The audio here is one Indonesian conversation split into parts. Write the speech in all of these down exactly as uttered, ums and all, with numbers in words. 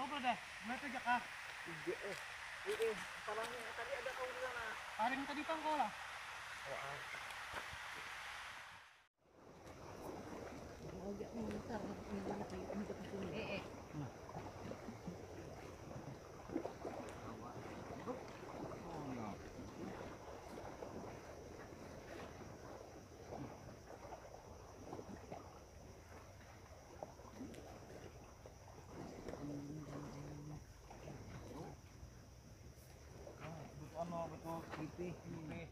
ngobrol deh. Gimana tuh Jaka? Iya eh. Iya eh. Parang tadi ada kau di sana. Paling tadi kan kau lah. Oh ah. Mau dia muter ini mana kayak ini ke sini. Eh eh. Ano betul pipih pipih.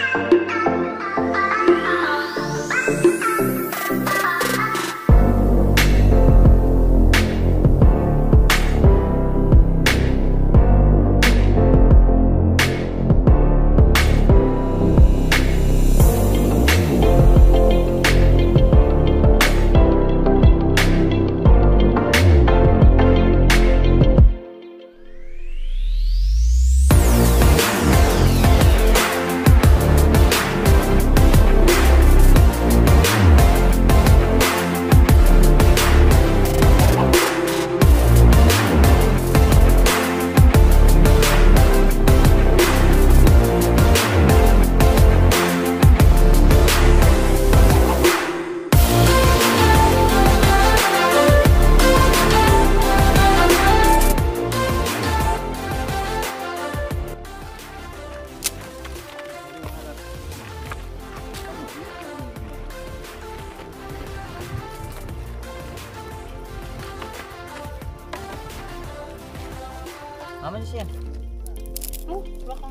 Aman sih Yan? Tuh, belakang.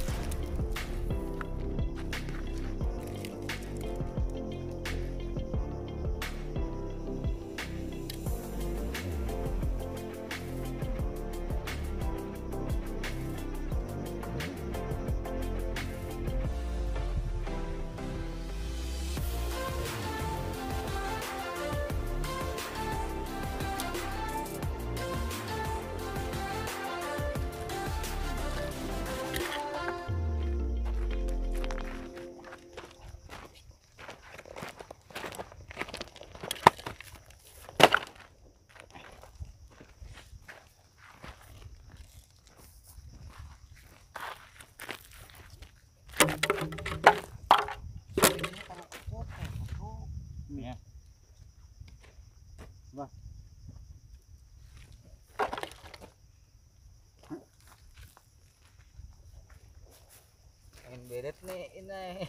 Ya. Wah. Pengen bedet nih ini.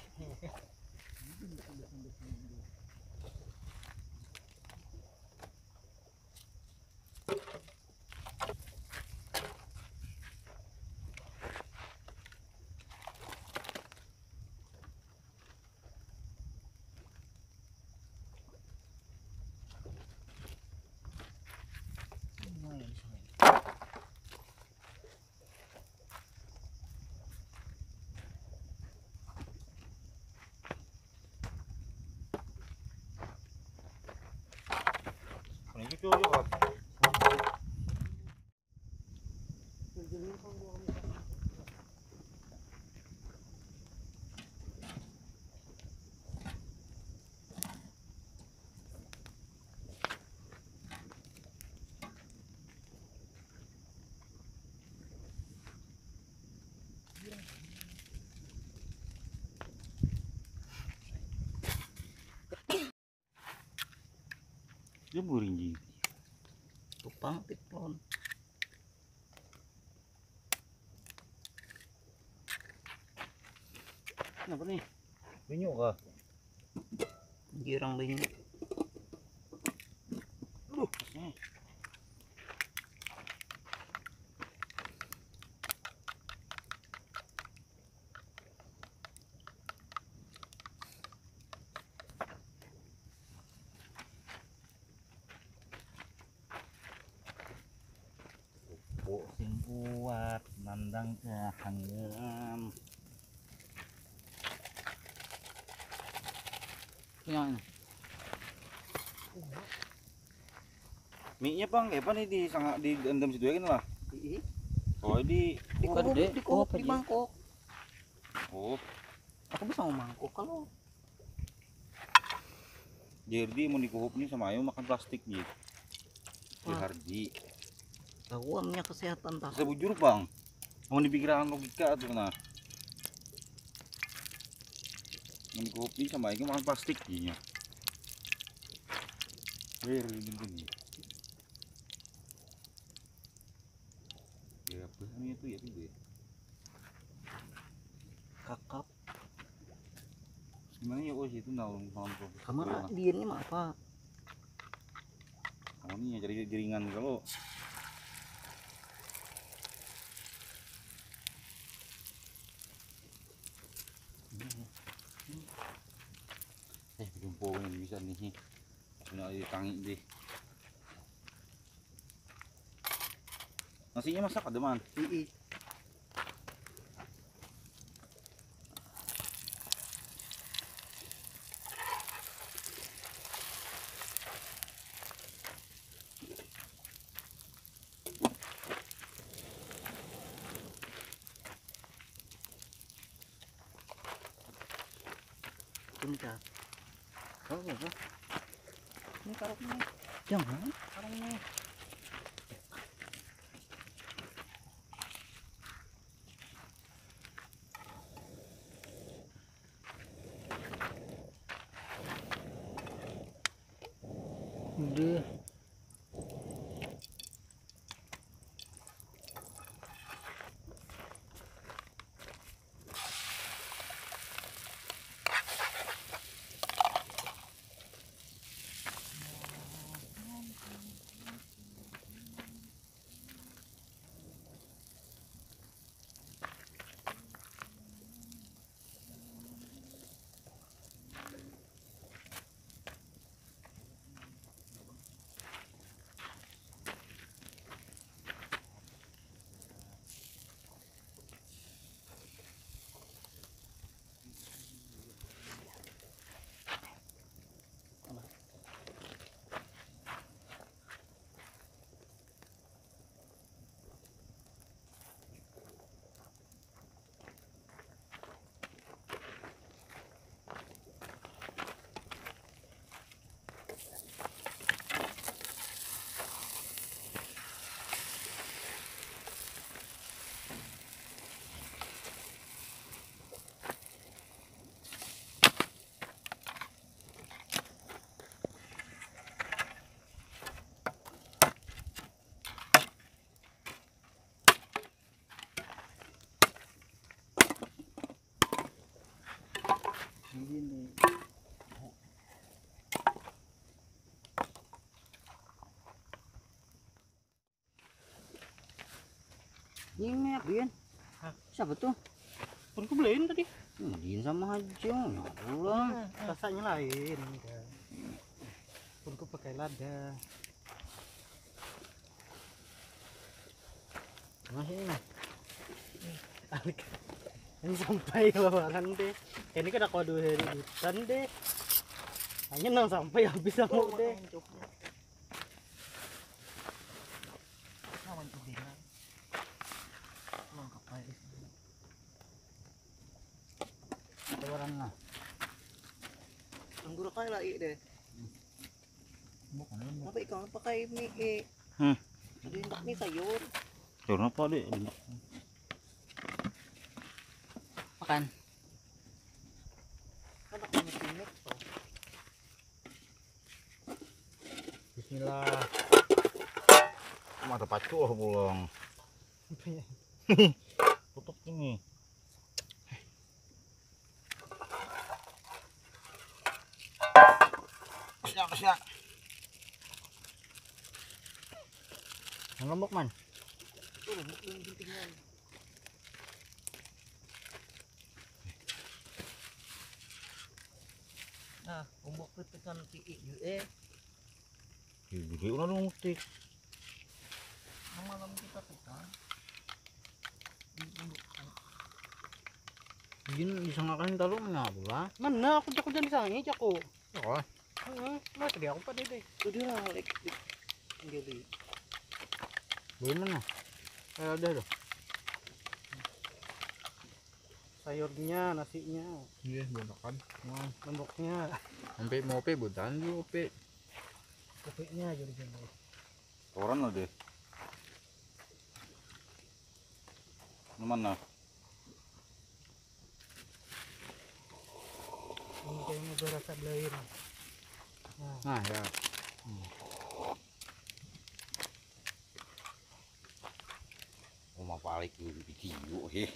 Ini tuh yuk. Dia buring Tupang pitlon. Kenapa nih? Binyo ka. Girang binyo. Duh, eh. Sing kuat nandang ke hanggam. Yang mie-nya bang, eh nih di sangat di endam situ kan lah. Ih, Oh di di oh, kuhub, gede. di kuhub, Oh, di apa mangkok. Oh, Aku bisa mau mangkok kalau. jadi mau dikuhup nih sama ayo makan plastik gitu. Di Wah. Hardi. Gawamnya kesehatan tak. Saya bujur bang. Mau dipikiran logika tuh nah. Ini kopi sama ini makan plastik iya. Wer gini. Ya apa namanya itu ya itu ya. Kakap. Gimana ya oh itu naung makan kopi. Kamar dia ini mah apa? Oh ini ya jadi jaringan kalau. Eh jumpo ini bisa nih. Punya di tangi deh. Nasinya masak ada man. Ii. Ini kah? Oh, apa? Ini karungnya. Jangan. Karungnya. Udah. Ini. Ini minyak Dian. Siapa tuh? Pun aku beliin tadi. Hmm, Dian sama aja. Ya Allah. Rasanya lain. Pun aku pakai lada. Masih ini. Alik. Ini sampai lebaran deh. Ini kan aku dua hari hutan deh. Hanya nang sampai habis sama deh. Lebaran lah. Anggur kaya lagi deh. Apa ikaw pakai mie? Eh. Hmm. Ada hendak mie sayur. Sayur apa deh? Makan. Kan aku mesinnya tuh. Bismillah. Mata pacu ah pulang. Tutup ini. Siap, siap. Ngembok man. Tuh, yang pentingnya. Nah, umbok petekan tiik juga eh. Jadi orang dong tik. Malam kita tekan. Jin bisa ngakain talungnya pula. Mana aku cak jangan disangi cak aku. Oh, Heeh, mas dia aku pada deh. Itu dia lah lek. Jadi Belum mana? Eh ada tuh. sayurnya, nasinya, iya beneran. nah, lomboknya, Sampai mau pe butan di ope. kopinya jadi jadi. Orang lah deh. Naman na. Ini kayaknya berasa belair. Nah, Ah, ya. Oh, mapalik yung video eh.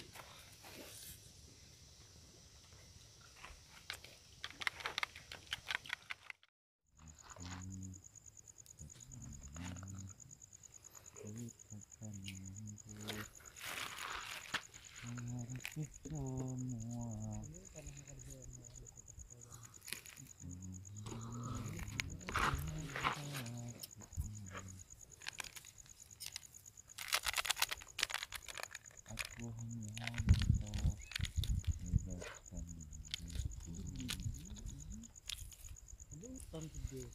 hutan gede.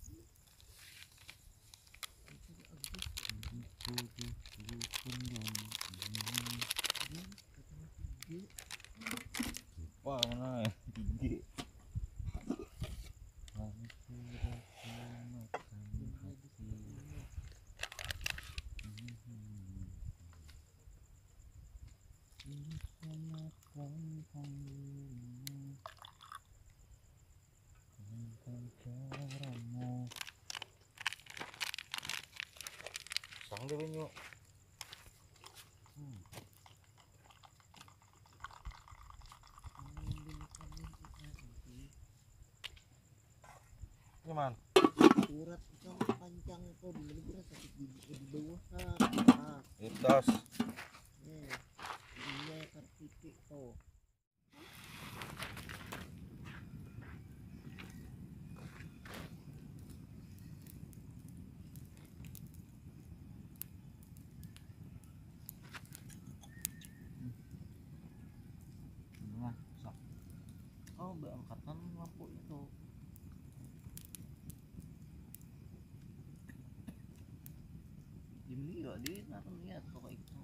Wah, mana ya? Tinggi. Sang dia banyak. Hmm. Gimana? Urat yang panjang itu bener-bener sakit di, di bawah kan. Itas. Eh, iya tertitik tuh. Nah, sok. Oh, berangkatan lampu itu. Dibeli gak dia naruh lihat kok itu.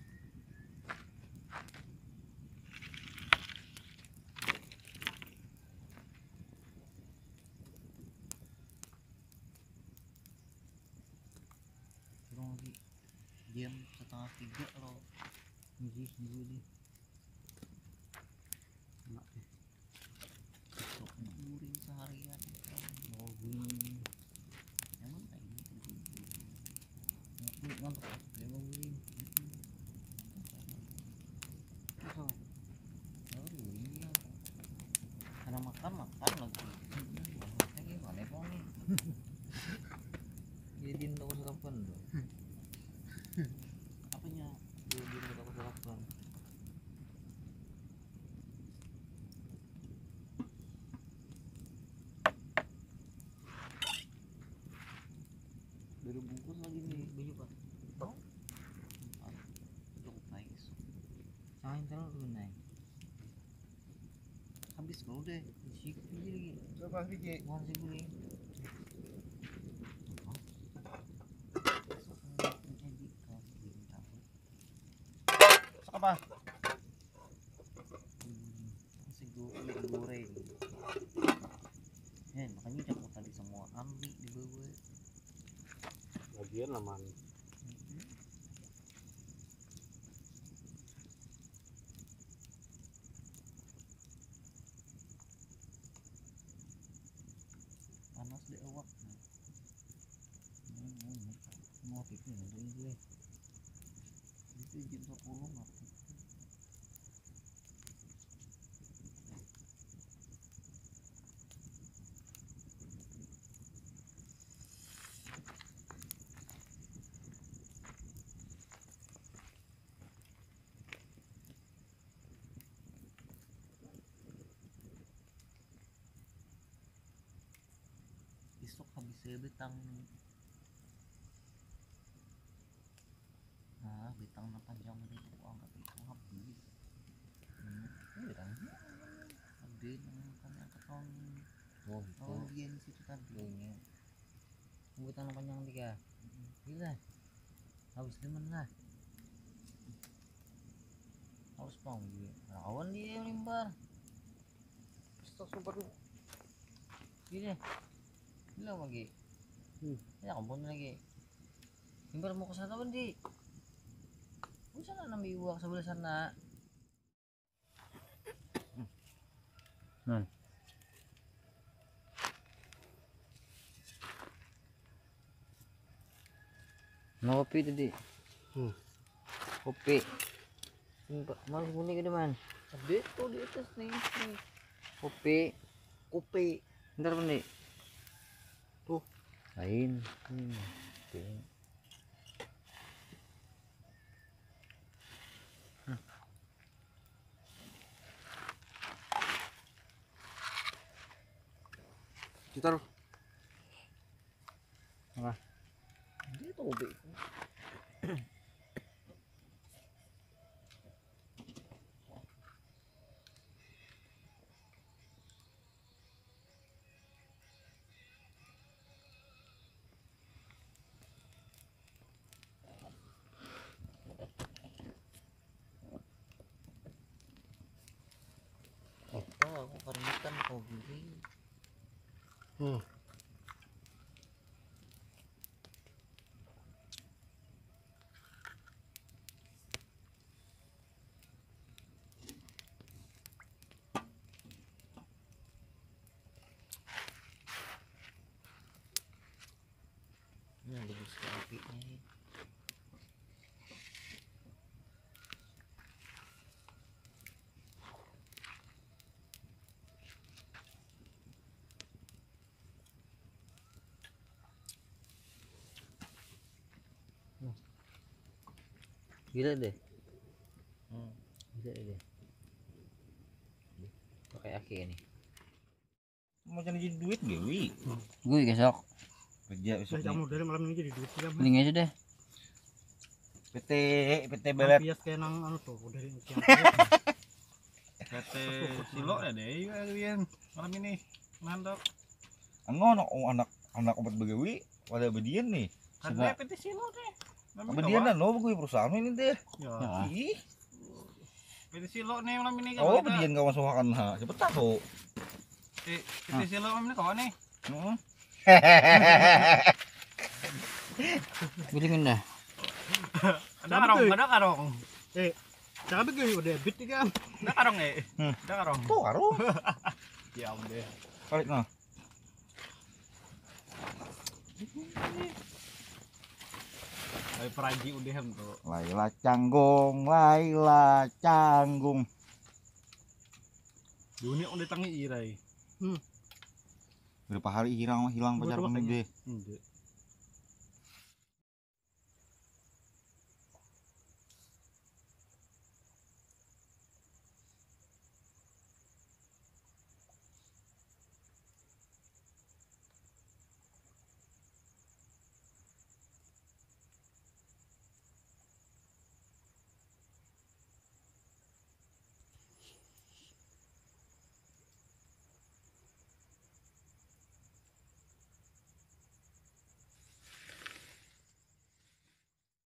Kurang lagi jam setengah tiga loh. Ngisi dulu deh. Enak deh. Sok guring seharian. Oh guring. Emang kayak gitu. Mantap. Emang guring. Oh, guring ya. Karena makan makan lagi. Maksudnya gimana kok nih? Jadi untuk sarapan dong. Apanya? Jadi untuk sarapan. Baru bungkus lagi nih. Banyak pak. Oh. Cukup nice. Jangan terlalu dulu naik. Habis dulu deh. Sikit lagi. Coba biji. Masih boleh. Apa? Masih goreng. Eh, makanya udah tadi semua ambil di bawah. Bagian aman. Panas deh awak. Mau itu ada ini. Itu jam sepuluh mati. Besok habis saya betang. Nah, betang panjang itu angkat itu habis. Hmm, ini kan. Ada makan yang ketong. Oh, oh dia di situ tadi. Betang panjang tiga. Gila. Habis demen lah. Harus pang dia. Rawan dia yang limbar. Stok super. Gini. Gila lagi. Hmm. Ya ampun lagi. Limbar mau ke sana Bandi. sana nambi uang sebelah sana. Hmm. Mau kopi tadi. Hmm. Kopi. Mal kuning ke depan. Ada tuh di atas nih. nih. Kopi. Kopi. Bentar nih. Tuh. Lain. Hmm. Kopi. Hmm. Taruh. Apa? Dia tuh kopi. Oh, aku karenikan kau beli. Hmm. Ini bagus kopinya. Gila deh. Hmm. Gila deh. Pakai aki ini. Mau cari duit Dewi. Gue besok. Kerja besok. Kamu dari malam ini jadi duit ya. Mending aja deh. P T P T belet. Bias kayak nang anu tuh dari tiang. P T Silo ya deh kalian malam ini mantap. Anu anak anak anak obat begawi pada bedian nih. Ada P T Silo deh. Bedian dan lo gue perusahaan ini deh. Ya. Ih. P T Silo nih malam ini gitu. kalau Oh, bedian kawan sohakan ha. Cepet tahu. P T Silo malam ini kawan nih. Heeh. Bilingin dah. Ada karong, ada karong. Eh, jangan begitu udah bit kan. Ada karong eh. Hmm. Ada karong. Tuh karung. Ya om deh. Balik nah. Ay peraji udah hem tuh. Laila canggung, Laila canggung. Dunia udah tangi irai. Berapa hari hilang hilang pacar Gua coba kamu deh. Ende.